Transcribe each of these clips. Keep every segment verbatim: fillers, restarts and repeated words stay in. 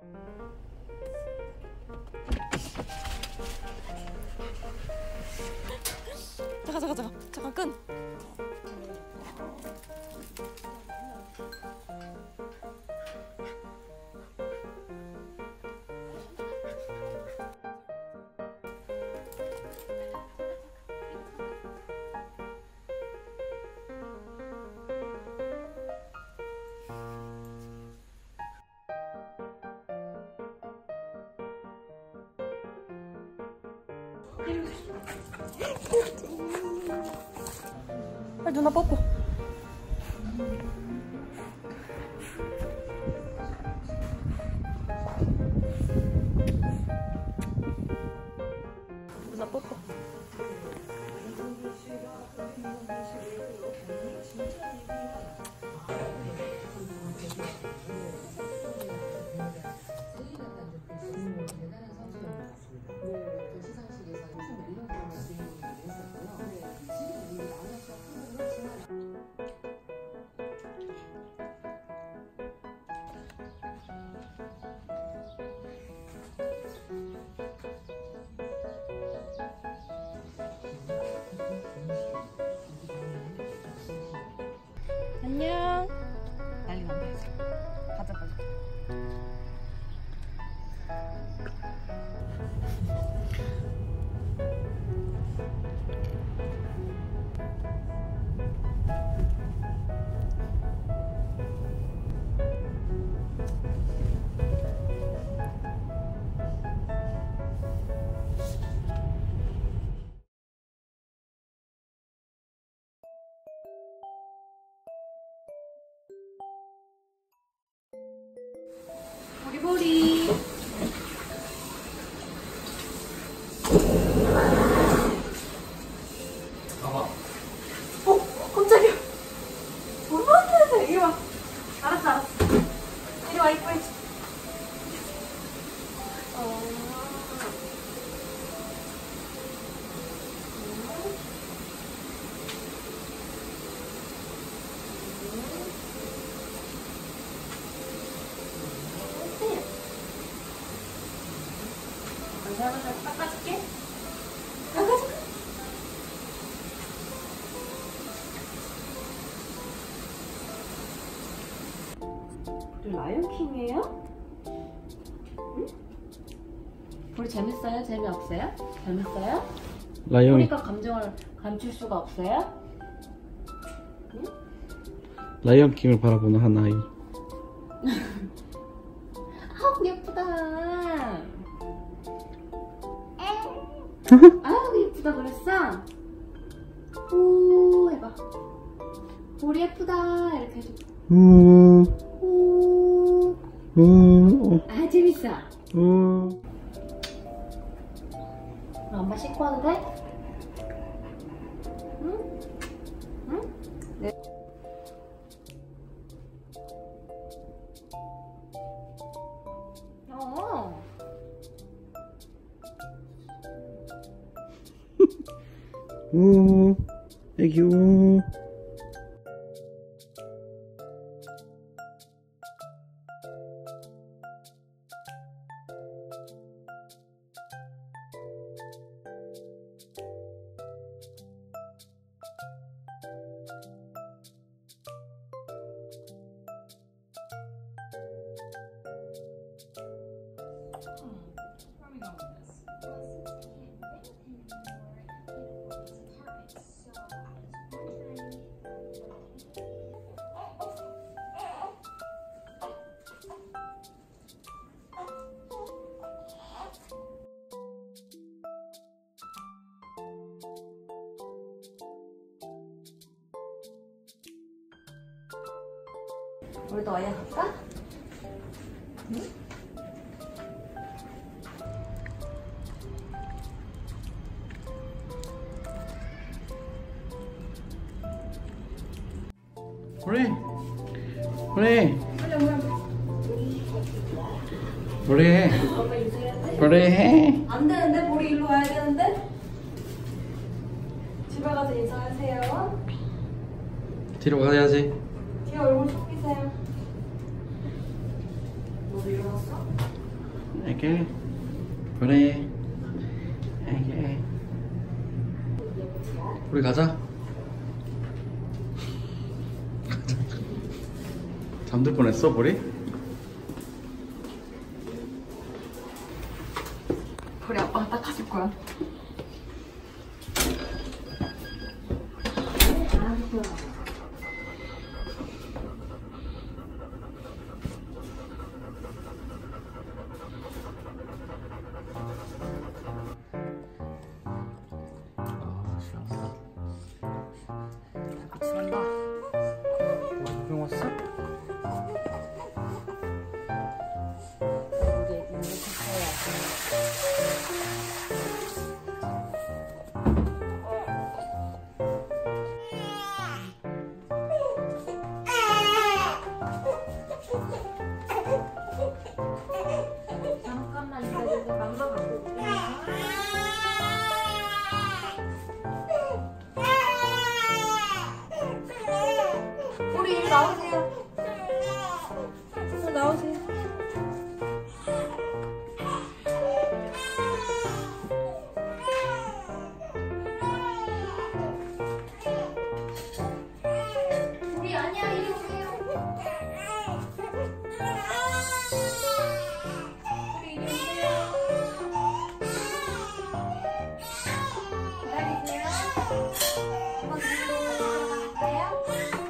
잠깐 잠깐 잠깐 잠깐 끈. 빨리 누나 뽀뽀. 누나 뽀뽀. 안녕. 난리 난다. 가자 가자. 보리보리. 봐봐. 어? 깜짝이야. 뭐하는데? 이리 와. 알았어 알았어. 이리 와 이뻐. 어. 내가 잘 닦아줄게. 닦아줄게. 우리 라이온킹이에요? 응? 우리 재밌어요? 재미없어요? 재밌어요? 라이온. 우리가 감정을 감출 수가 없어요? 응? 라이온킹을 바라보는 한 아이. 아우 예쁘다. 아우 예쁘다 그랬어? 오 해봐. 우리 예쁘다 이렇게 해줘. 우. 오. 우. 아 재밌어. 우. 그럼 엄마 씻고 와도 돼? 응? 응? 네. 어. 우. 애기 우. 우리도 어야 갈까? 응? 보리. 보리. 보리. 보리 해. 안 되는데? 보리 일로 와야 되는데? 집에 가서 인사하세요. 뒤로 가야지. 뒤에 얼굴 숙이세요. 너도 일어났어? 애기. 그래. 애기. 우리 가자. 잠들 뻔했어, 보리? 보리 아빠가 닦아줄 거야. 아, 시원하다. 잘한다. 형 왔어? 이제 이렇게 해야 잠깐만 기다려서 맘마 갖고 올게. 우리 이리 나오세요. 이리 나오세요. 우리 아니야, 이리 오세요. 우리 이리 오세요. 기다리세요. 한번 들어갈까요?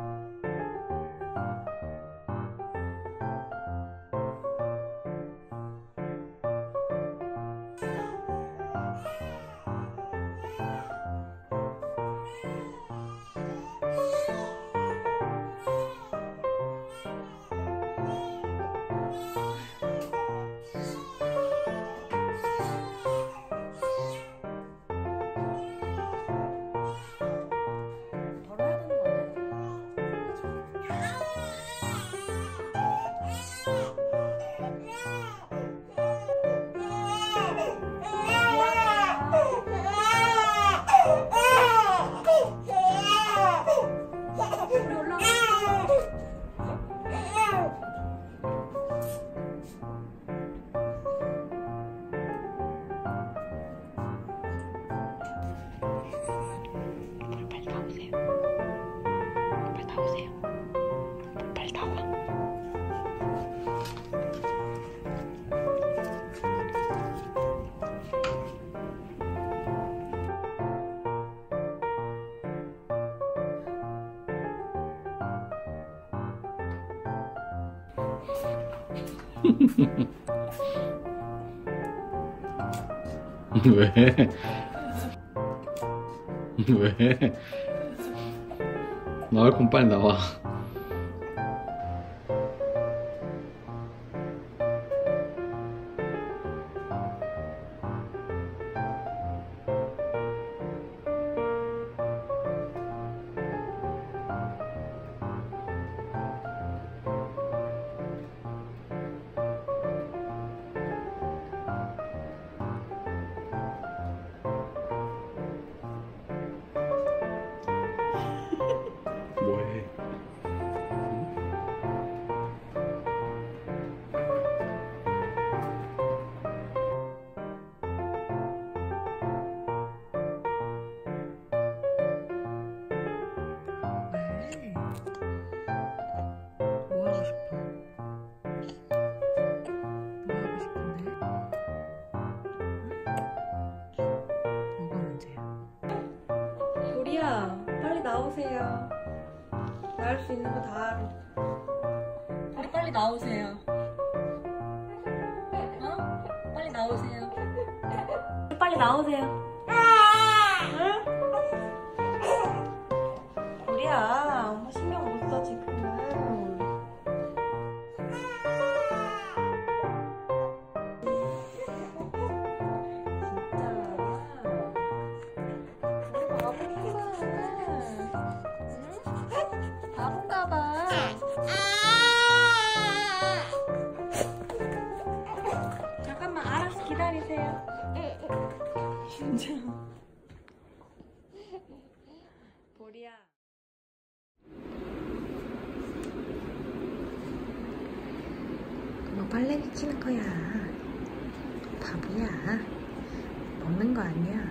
빨리 나오세요. 빨리 나오세요. 빨리 나와. 왜? 왜? 나올 거면 빨리 나와. 뭐해? 네. 뭐 하고 싶어? 뭐 하고 싶은데? 응? 뭐가 문제야? 보리야, 빨리 나오세요. 나 할 수 있는 거 다 알아. 보리 빨리 나오세요. 어? 빨리 나오세요. 빨리 나오세요. 응? 보리야, 엄마 신경 못 써 지금. 바본가 봐. 잠깐만, 알았어. 기다리세요. 진짜. 보리야. 엄마 빨래 비치는 거야. 바보야. 먹는 거 아니야.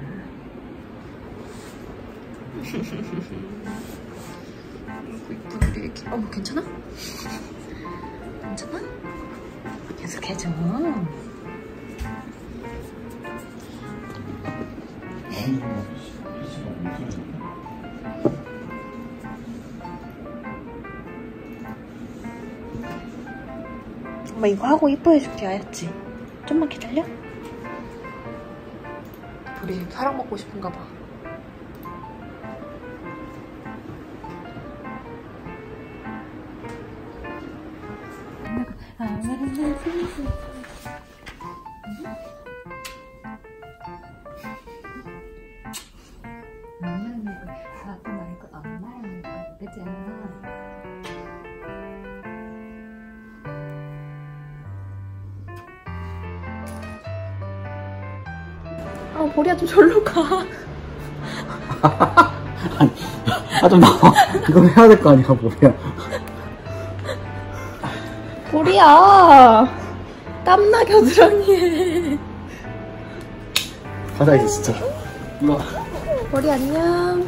이쁘게 이렇게. 어머, 괜찮아? 괜찮아? 계속 해줘. 엄마 이거 하고 이뻐해줄게. 알았지? 좀만 기다려. 우리 사랑 먹고 싶은가 봐. 아, 보리야 좀 절로 가. 아, 좀 나와. 이거 해야 될 거 아니야, 뭐야. 보리야, 땀나 겨드랑이 해. 가자, 이제 진짜. 일로 와. 보리 안녕.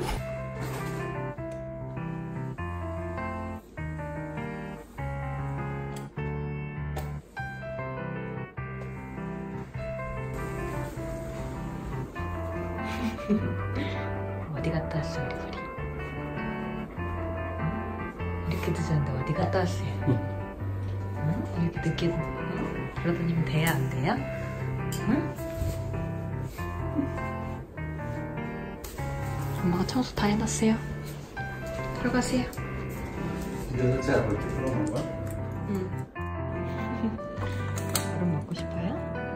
어디 갔다 왔어, 우리 보리? 응? 이렇게 늦었는데 어디 갔다 왔어요? 응? 이렇게 늦게, 응? 그러더니면 돼요, 안 돼요? 응? 엄마가 청소 다 해놨어요. 들어가세요. 근데 진짜 그렇게 풀어놓은 거야? 응. 그럼 먹고 싶어요?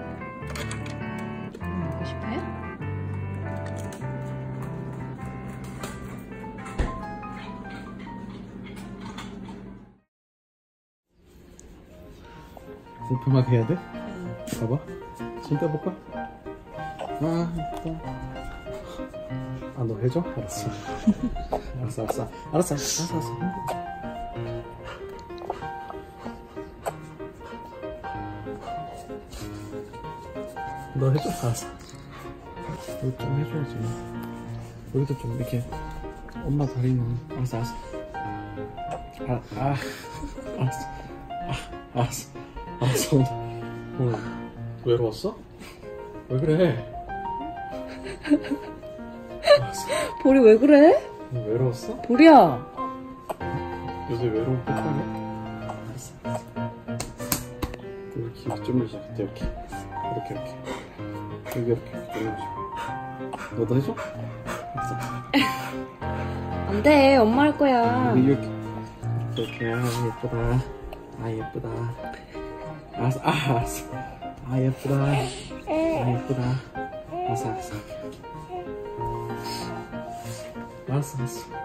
그럼 먹고 싶어요? 불편하게 해야 돼? 응. 봐봐. 지금 떼볼까? 아, 일단. 아, 너 해줘? 알았어. 알았어, 알았어. 알았어, 알았어, 알았어. 너 해줘? 알았어. 여기 좀 해줘야지. 여기도 좀 이렇게 엄마 다리는. 알았어, 알았어. 아, 아, 알았어. 아, 알았어. 알았어. 오늘 외로웠어? 왜 그래? 알았어. 보리 왜 그래? 오늘 외로웠어? 보리야. 요새 외로운 폭발이야? 알았어, 알았어. 이렇게 이렇게 주물리자. 이렇게 이렇게 이렇게 이렇게 이렇게 이렇게 주물리자. 너도 해줘? 알았어. 안 돼, 엄마 할 거야. 이렇게 이렇게. 아, 예쁘다. 아, 예쁘다. 알았어. 아, 알았어. 아, 예쁘다. 아, 예쁘다. 알았어, 알았어. 알았어, 알았어.